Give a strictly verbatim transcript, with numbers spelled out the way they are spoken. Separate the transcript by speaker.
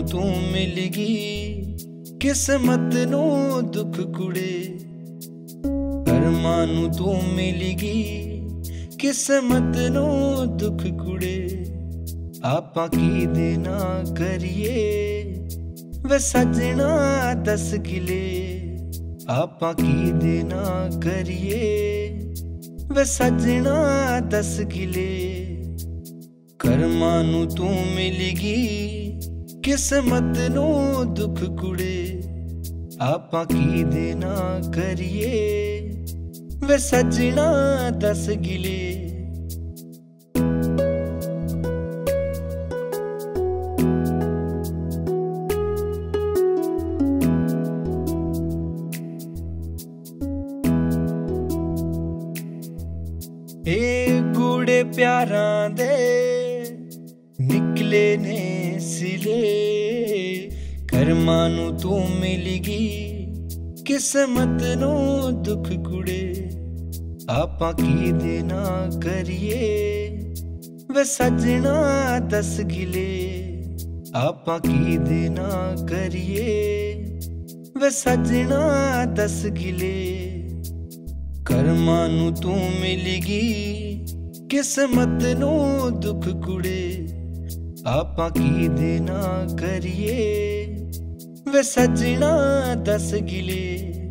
Speaker 1: तू मिल गई किस्मत नू दुख कुड़े, करमां नू तू मिल गई किस्मत नू दुख कुड़े। आपां की देना करिए वे सजना दस गिले, आपां की देना करिए वे सजना दस गिले। करमां नू तू मिल गई किस्मत नू दुख कुड़े, आपां की देना करिए वे सजना दस गिले। ए गूड़े प्यारां दे निकले ने सिले, करमां नू तू मिल गई किस्मत नू दुख कुड़े। आपां की देना करिए वे सजना दस गिले, आपां की देना करिए वे सजना दस गिले। करमां नू तू मिल गई किस्मत नू दुख कुड़े, आपां की देना करिए वे सजना दस गिले।